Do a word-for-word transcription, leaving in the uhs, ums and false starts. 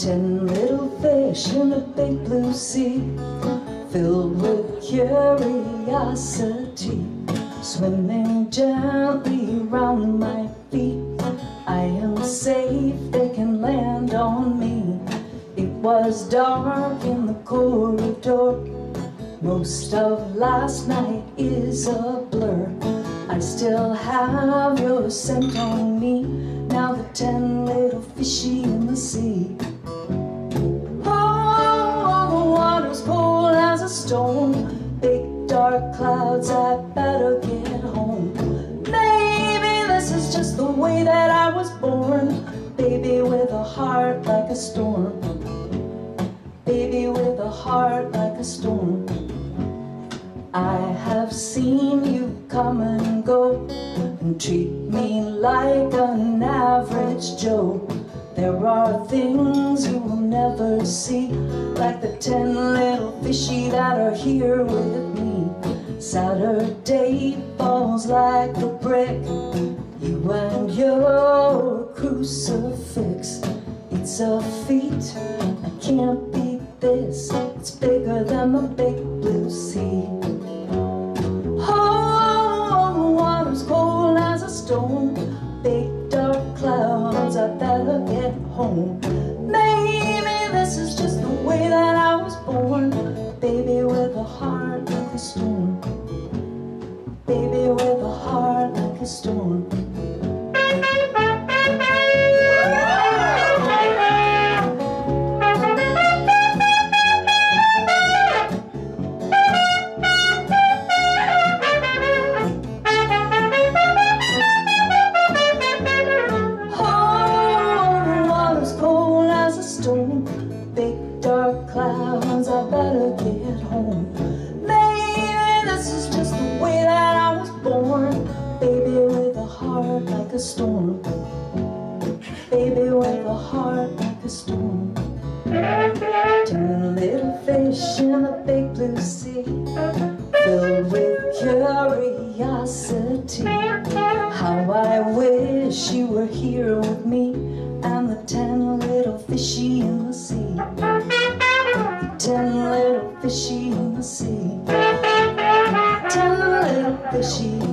Ten little fish in a big blue sea, filled with curiosity, swimming gently around my feet. I am safe, they can land on me. It was dark in the corridor. Most of last night is a blur. I still have your scent on me. Now the ten little fishy in the sea. Oh, the water's cold as a stone. Big dark clouds, I better get home. Maybe this is just the way that I was born. Baby with a heart like a storm. Baby with a heart like a storm. I have seen you come and go and treat me like an average Joe. There are things you will never see, like the ten little fishy that are here with me. Saturday falls like a brick, you and your crucifix. It's a feat, I can't beat this. It's bigger than the big blue sea. Oh, the water's cold as a stone. Big dark clouds, I better get home. Maybe this is just the way that I was born. Baby with a heart like a storm. Baby with a heart like a storm. Big dark clouds, I better get home. Maybe this is just the way that I was born. Baby with a heart like a storm. Baby with a heart like a storm. Ten little fish in a big blue sea, filled with curiosity. How I wish you were here with me, and the ten little fishy in the sea. The ten little fishy in the sea. Ten little fishy